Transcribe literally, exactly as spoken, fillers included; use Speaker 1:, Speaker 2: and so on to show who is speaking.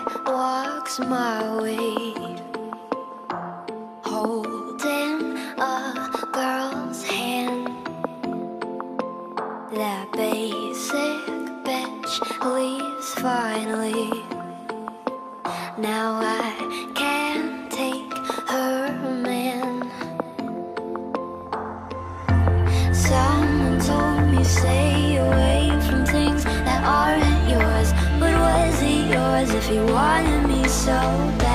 Speaker 1: walks my way, holding a girl's hand. That basic bitch leaves finally. Now I can't take her man. Someone told me stay away from things that aren't yours. But was it yours if you wanted me so bad?